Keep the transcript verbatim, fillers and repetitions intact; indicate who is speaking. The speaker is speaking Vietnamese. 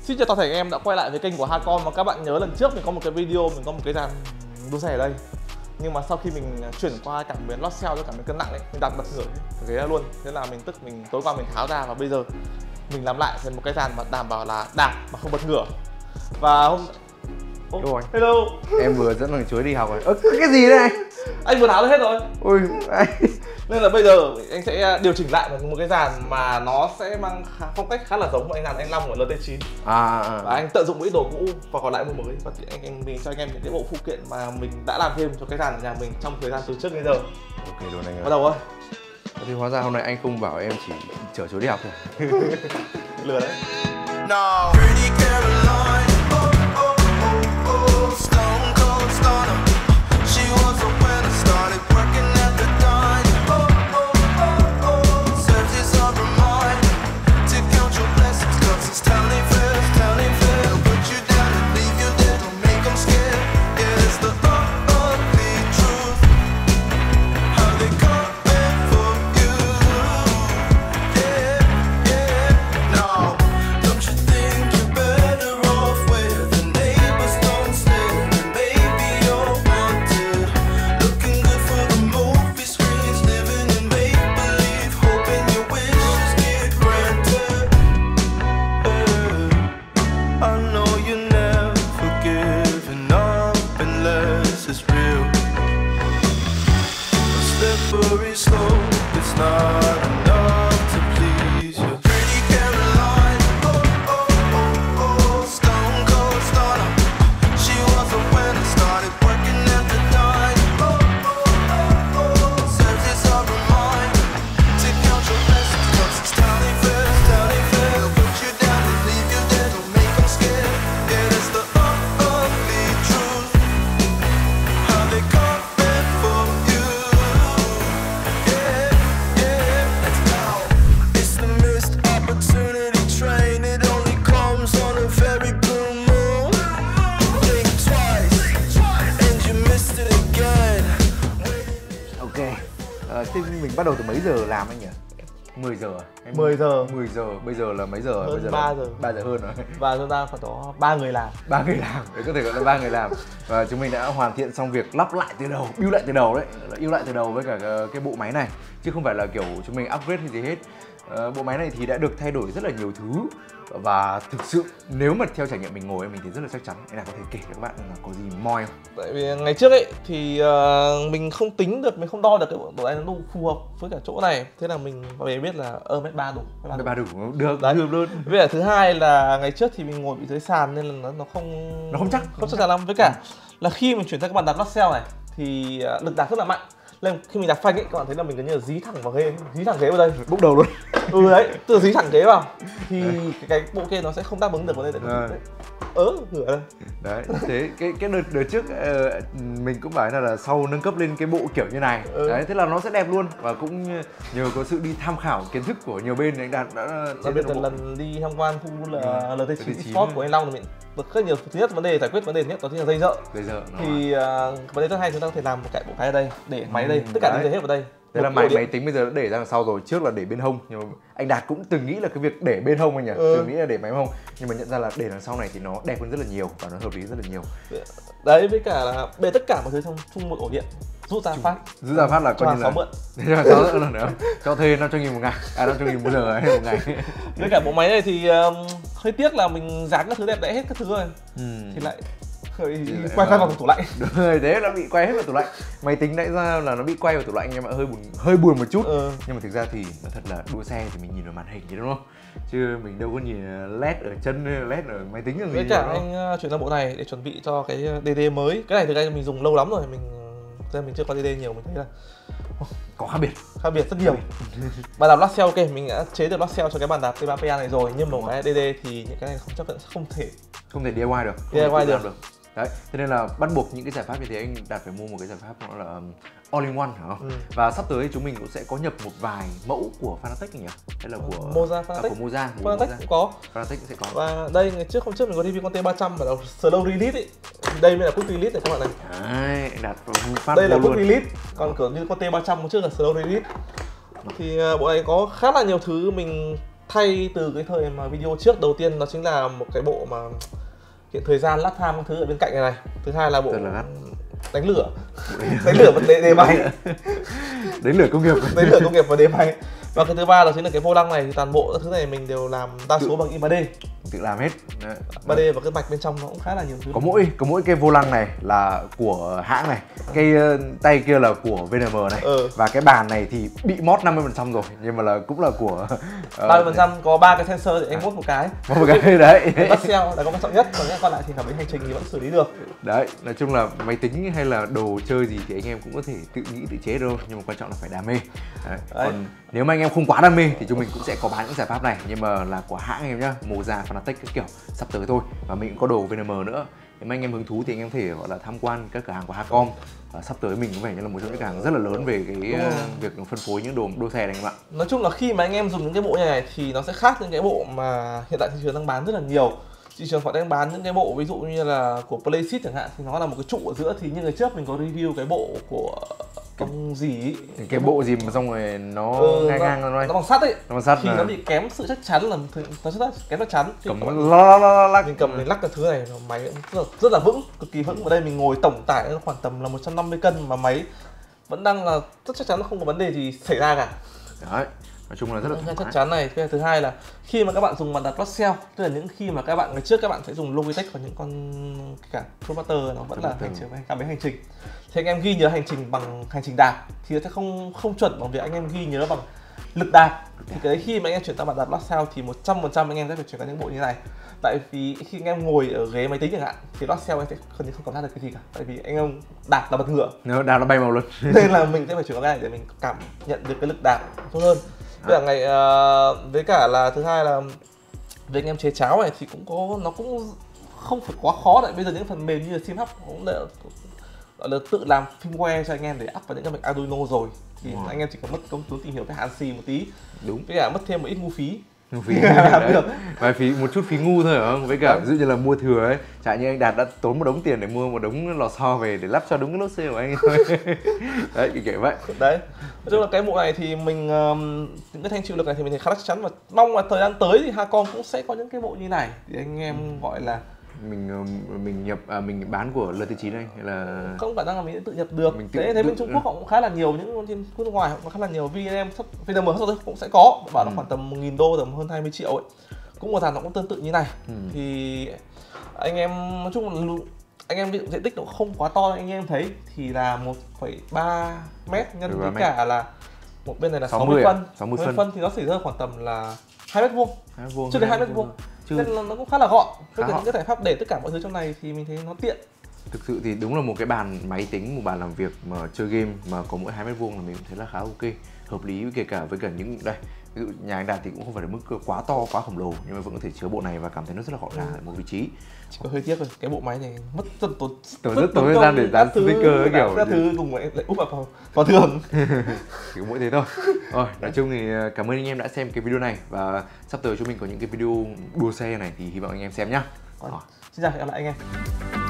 Speaker 1: Xin chào toàn thể anh em đã quay lại với kênh của Hacon. Và các bạn nhớ lần trước mình có một cái video mình có một cái dàn đua xe ở đây, nhưng mà sau khi mình chuyển qua cảm biến lót xeo cho cảm biến cân nặng ấy, mình đặt bật ngửa ghế ra luôn. Thế là mình tức mình tối qua mình tháo ra và bây giờ mình làm lại thành một cái dàn mà đảm bảo là đạp mà không bật ngửa. Và hôm
Speaker 2: oh, rồi.
Speaker 1: Hello.
Speaker 2: Em vừa dẫn thằng chuối đi học rồi. Ơ cái gì đây anh?
Speaker 1: Anh vừa tháo ra hết rồi.
Speaker 2: Ôi anh.
Speaker 1: Nên là bây giờ anh sẽ điều chỉnh lại một cái dàn mà nó sẽ mang khá, phong cách khá là giống với anh dàn anh Long của L T chín.
Speaker 2: À, à.
Speaker 1: Và anh tận dụng mấy đồ cũ và còn lại một mới. Và anh, anh mình cho anh em những cái bộ phụ kiện mà mình đã làm thêm cho cái dàn ở nhà mình trong thời gian từ trước đến giờ.
Speaker 2: Ok luôn anh ơi.
Speaker 1: Bắt đầu thôi.
Speaker 2: Thì hóa ra hôm nay anh không bảo em chỉ chở chuối đi học thôi.
Speaker 1: Lừa đấy.
Speaker 3: No.
Speaker 2: Thế mình bắt đầu từ mấy giờ làm anh nhỉ? mười giờ à? Em...
Speaker 1: mười giờ.
Speaker 2: mười giờ, bây giờ là mấy giờ?
Speaker 1: Hơn
Speaker 2: bây giờ
Speaker 1: ba giờ.
Speaker 2: ba giờ hơn rồi.
Speaker 1: Và chúng ta phải có ba người làm.
Speaker 2: ba người làm, để có thể gọi là ba người làm. Và chúng mình đã hoàn thiện xong việc lắp lại từ đầu, build lại từ đầu đấy, build lại từ đầu với cả cái bộ máy này. Chứ không phải là kiểu chúng mình upgrade hay gì hết. Bộ máy này thì đã được thay đổi rất là nhiều thứ. Và thực sự nếu mà theo trải nghiệm mình ngồi mình thì rất là chắc chắn. Anh nào có thể kể cho các bạn là có gì moi không?
Speaker 1: Tại vì ngày trước ấy thì uh, mình không tính được, mình không đo được cái độ này nó phù hợp với cả chỗ này. Thế là mình về biết là ơ mét ba đủ.
Speaker 2: Mét ba đủ, được,
Speaker 1: đấy.
Speaker 2: Được luôn.
Speaker 1: Với cả thứ hai là ngày trước thì mình ngồi bị dưới sàn nên là nó, nó không
Speaker 2: nó không chắc,
Speaker 1: không chắc chắn lắm. Với cả là khi mình chuyển sang các bàn đạp lót xeo này thì uh, lực đạp rất là mạnh. Nên khi mình đạp phanh ấy các bạn thấy là mình gần như là dí thẳng vào ghế, dí thẳng ghế vào đây,
Speaker 2: bốc đầu luôn.
Speaker 1: Ừ đấy, từ dí thẳng ghế vào thì cái, cái bộ kia nó sẽ không đáp ứng được vấn đề đấy. Ớ ngửa đây.
Speaker 2: Đấy, thế cái cái đợt đợt trước uh, mình cũng bảo là, là sau nâng cấp lên cái bộ kiểu như này. Ừ. Đấy, thế là nó sẽ đẹp luôn và cũng nhờ có sự đi tham khảo kiến thức của nhiều bên anh Đạt đã
Speaker 1: đặc biệt là
Speaker 2: bộ.
Speaker 1: lần đi tham quan khu là
Speaker 2: ừ.
Speaker 1: L T chín Sport của anh Long thì mình được rất nhiều. Thứ nhất vấn đề giải quyết vấn đề thứ nhất đó chính là dây dợ.
Speaker 2: Dây dợ.
Speaker 1: Thì uh, vấn đề thứ hai chúng ta có thể làm một cái bộ cái ở đây để máy ở đây, tất cả những cái hết vào đây.
Speaker 2: Thế là máy máy tính bây giờ đã để ra đằng sau rồi, trước là để bên hông. Nhưng mà anh Đạt cũng từng nghĩ là cái việc để bên hông anh nhỉ, ừ. từng nghĩ là để máy hông, nhưng mà nhận ra là để đằng sau này thì nó đẹp hơn rất là nhiều và nó hợp lý rất là nhiều.
Speaker 1: Đấy, với cả là bê tất cả mọi thứ trong chung một ổ điện, rút ra phát.
Speaker 2: Rút ra phát là coi như là
Speaker 1: mượn.
Speaker 2: sáu mượn nữa. Cho thuê năm trăm nghìn một ngày, à năm trăm nghìn một giờ hay một ngày.
Speaker 1: Với cả bộ máy này thì um, hơi tiếc là mình dán các thứ đẹp đẽ hết các thứ rồi. Ừ. Thì lại quay quay vào tủ lạnh.
Speaker 2: Đúng rồi, thế nó bị quay hết vào tủ lạnh. Máy tính nãy ra là nó bị quay vào tủ lạnh nhưng mà hơi buồn hơi buồn một chút. Ừ. Nhưng mà thực ra thì nó thật là đua xe thì mình nhìn vào màn hình chứ đúng không? Chứ mình đâu có nhìn led ở chân, led ở máy tính làm gì.
Speaker 1: Với cả anh uh, chuyển sang bộ này để chuẩn bị cho cái đê đê mới. Cái này thực ra mình dùng lâu lắm rồi, mình nên mình chưa có đê đê nhiều, mình thấy là
Speaker 2: có khác biệt
Speaker 1: khác biệt rất nhiều. Bàn đạp lót xeo ok, mình đã chế được lót xeo cho cái bàn đạp T ba P A này rồi, nhưng mà cái đê đê thì những cái này không chắc vẫn không thể
Speaker 2: không thể đê i i được,
Speaker 1: đê i i được.
Speaker 2: được. Đấy, thế nên là bắt buộc những cái giải pháp như thế anh Đạt phải mua một cái giải pháp nó là all in one hả không? Ừ. Và sắp tới chúng mình cũng sẽ có nhập một vài mẫu của Fanatec nhỉ? Hay là của
Speaker 1: Moza Fanatec?
Speaker 2: À, của Moza,
Speaker 1: Fanatec cũng có.
Speaker 2: Fanatec cũng sẽ có.
Speaker 1: Và đây ngày trước hôm trước mình có review con T ba trăm và là slow release ấy. Đây mới là quick release này các bạn này.
Speaker 2: Đấy, anh Đạt phát
Speaker 1: đây là quick release, còn kiểu như con T ba trăm hôm trước là slow release. Thì uh, bộ này có khá là nhiều thứ mình thay từ cái thời mà video trước. Đầu tiên nó chính là một cái bộ mà hiện thời gian lap time các thứ ở bên cạnh này này. Thứ hai là bộ
Speaker 2: là
Speaker 1: đánh lửa đánh lửa và đề, đề máy
Speaker 2: đánh lửa công nghiệp
Speaker 1: đánh lửa công nghiệp và đề máy. Và cái thứ ba là chính là cái vô lăng này, thì toàn bộ các thứ này mình đều làm đa số bằng in ba D,
Speaker 2: tự làm hết. Đấy.
Speaker 1: ba D và cái mạch bên trong nó cũng khá là nhiều thứ.
Speaker 2: Có mỗi có mỗi cái vô lăng này là của hãng này, cái uh, tay kia là của vê en em này,
Speaker 1: ừ.
Speaker 2: và cái bàn này thì bị mót năm mươi phần trăm rồi, nhưng mà là cũng là của uh,
Speaker 1: ba mươi phần trăm. Có ba cái sensor thì anh mốt một cái.
Speaker 2: Một cái đấy.
Speaker 1: Bắt xeo là có quan trọng nhất, còn những còn lại thì cảm thấy hành trình thì vẫn xử lý được.
Speaker 2: Đấy, nói chung là máy tính hay là đồ chơi gì thì anh em cũng có thể tự nghĩ tự chế được, nhưng mà quan trọng là phải đam mê. Đấy. Đấy. Còn nếu mà anh em không quá đam mê thì chúng mình cũng sẽ có bán những giải pháp này, nhưng mà là của hãng anh em nhá, Moza, Fanatec các kiểu sắp tới thôi, và mình cũng có đồ vê en em nữa. Nếu mà anh em hứng thú thì anh em có thể gọi là tham quan các cửa hàng của Hacom, và sắp tới mình có vẻ như là một trong những cửa hàng rất là lớn về cái uh, việc phân phối những đồ đua xe này các bạn.
Speaker 1: Nói chung là khi mà anh em dùng những cái bộ như này thì nó sẽ khác những cái bộ mà hiện tại thị trường đang bán rất là nhiều. Thị trường họ đang bán những cái bộ ví dụ như là của Playseat chẳng hạn, thì nó là một cái trụ ở giữa. Thì như ngày trước mình có review cái bộ của ông gì ý.
Speaker 2: Cái, cái bộ gì mà xong rồi nó
Speaker 1: ừ,
Speaker 2: ngang ngang nó,
Speaker 1: nó bằng sắt ấy,
Speaker 2: nó bằng sắt
Speaker 1: thì
Speaker 2: là...
Speaker 1: nó bị kém sự chắc chắn, là nó rất kém chắc chắn.
Speaker 2: Cầm nó lắc
Speaker 1: mình cầm mình lắc cái thứ này, nó máy rất là, rất là vững, cực kỳ vững. Ở đây mình ngồi tổng tải nó khoảng tầm là một trăm năm mươi cân mà máy vẫn đang là rất chắc chắn, nó không có vấn đề gì xảy ra cả.
Speaker 2: Đấy, nói chung là rất là
Speaker 1: chắc chắn này. Thứ hai là khi mà các bạn dùng bàn đặt Rossell, tức là những khi mà các bạn ngày trước các bạn sẽ dùng Logitech và những con cả Promaster nó vẫn là hành trình cảm biến hành trình, thì anh em ghi nhớ hành trình bằng hành trình đạp thì nó sẽ không không chuẩn bằng việc anh em ghi nhớ bằng lực đạp. Thì cái đấy khi mà anh em chuyển sang bàn đặt Rossell thì một trăm phần trăm anh em sẽ phải chuyển sang những bộ như này. Tại vì khi anh em ngồi ở ghế máy tính chẳng hạn thì Rossell anh sẽ gần như không cảm giác được cái gì cả, tại vì anh em đạp là bật ngửa,
Speaker 2: nó đạp nó bay màu luôn.
Speaker 1: nên là mình sẽ phải chuyển qua cái này để mình cảm nhận được cái lực đạp tốt hơn. Với cả ngày uh, với cả là thứ hai là với anh em chế cháo này thì cũng có, nó cũng không phải quá khó. Tại bây giờ những phần mềm như là SimHub cũng đã, đã tự làm firmware cho anh em để up vào những cái mạch Arduino rồi, thì wow. anh em chỉ cần mất công tốn tìm hiểu cái ANSI một tí.
Speaker 2: Đúng.
Speaker 1: Với cả mất thêm một ít ngu phí.
Speaker 2: Ngu phí. Vài phí, một chút phí ngu thôi hả không? Với cả ví dụ như là mua thừa ấy, chẳng như anh Đạt đã tốn một đống tiền để mua một đống lò xo về để lắp cho đúng cái lốp xe của anh thôi. Đấy, kiểu kiểu vậy.
Speaker 1: Đấy. Nói chung là cái bộ này thì mình um, những cái thanh chịu lực này thì mình thấy khá là chắc chắn, và mong là thời gian tới thì Hacom cũng sẽ có những cái bộ như này thì anh em gọi là
Speaker 2: mình mình nhập à, mình bán của lờ tê chín này hay là
Speaker 1: không khả năng là mình sẽ tự nhập được.
Speaker 2: Mình tự,
Speaker 1: thế thế
Speaker 2: tự,
Speaker 1: bên Trung Quốc họ cũng khá là nhiều, những trên nước ngoài họ cũng khá là nhiều. vê en em vê en em cũng sẽ có, bảo nó ừ. khoảng tầm một nghìn đô, tầm hơn hai mươi triệu ấy, cũng một dàn nó cũng tương tự như này. ừ. Thì anh em nói chung là anh em định diện tích nó không quá to, anh em thấy thì là một phẩy ba mét nhân với cả là một bên này là sáu mươi phân,
Speaker 2: sáu mươi phân.
Speaker 1: phân thì nó sẽ rơi khoảng tầm là hai mét vuông, chưa đến hai mét vuông,
Speaker 2: chứ
Speaker 1: nên là nó cũng khá là gọn. Với cả những cái giải pháp để tất cả mọi thứ trong này thì mình thấy nó tiện.
Speaker 2: Thực sự thì đúng là một cái bàn máy tính, một bàn làm việc mà chơi game mà có mỗi hai mét vuông là mình thấy là khá ok, hợp lý, kể cả với cả những đây ví dụ nhà anh Đạt thì cũng không phải là mức quá to quá khổng lồ, nhưng mà vẫn có thể chứa bộ này và cảm thấy nó rất là gọn gàng ở một vị trí.
Speaker 1: Chỉ có hơi tiếc rồi, cái bộ máy này mất rất tốn
Speaker 2: rất tốn thời gian để dán sticker kiểu
Speaker 1: các thứ cùng lại úp vào vào tường.
Speaker 2: Chỉ có mỗi thế thôi. Rồi, nói chung thì cảm ơn anh em đã xem cái video này, và sắp tới chúng mình có những cái video đua xe này thì hy vọng anh em xem nhá.
Speaker 1: Xin chào, hẹn gặp lại anh em.